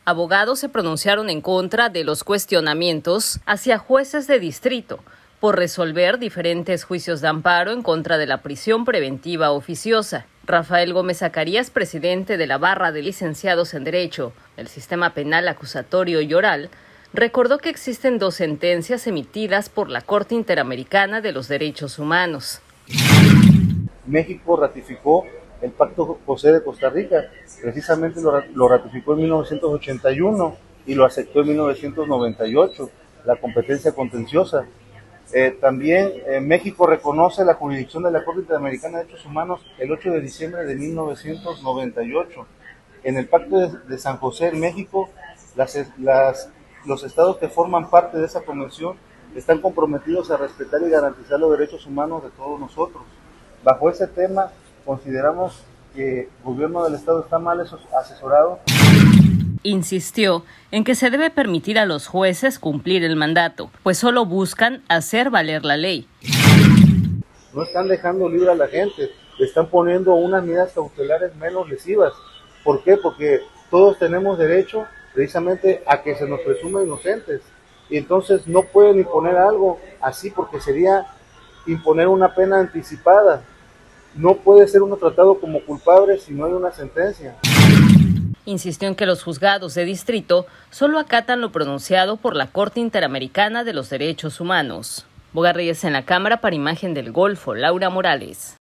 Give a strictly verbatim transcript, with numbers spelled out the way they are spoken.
Abogados se pronunciaron en contra de los cuestionamientos hacia jueces de distrito por resolver diferentes juicios de amparo en contra de la prisión preventiva oficiosa. Rafael Gómez Zacarías, presidente de la Barra de Licenciados en Derecho del Sistema Penal Acusatorio y Oral, recordó que existen dos sentencias emitidas por la Corte Interamericana de los Derechos Humanos. México ratificó el Pacto José de Costa Rica, precisamente lo, lo ratificó en mil novecientos ochenta y uno y lo aceptó en mil novecientos noventa y ocho, la competencia contenciosa. Eh, también eh, México reconoce la jurisdicción de la Corte Interamericana de Derechos Humanos el ocho de diciembre de mil novecientos noventa y ocho. En el Pacto de, de San José en México, las, las, los estados que forman parte de esa convención están comprometidos a respetar y garantizar los derechos humanos de todos nosotros. Bajo ese tema, consideramos que el gobierno del estado está mal asesorado. Insistió en que se debe permitir a los jueces cumplir el mandato, pues solo buscan hacer valer la ley. No están dejando libre a la gente, le están poniendo unas medidas cautelares menos lesivas. ¿Por qué? Porque todos tenemos derecho precisamente a que se nos presuma inocentes. Y entonces no pueden imponer algo así porque sería imponer una pena anticipada. No puede ser uno tratado como culpable si no hay una sentencia. Insistió en que los juzgados de distrito solo acatan lo pronunciado por la Corte Interamericana de los Derechos Humanos. Boga Reyes en la Cámara para Imagen del Golfo, Laura Morales.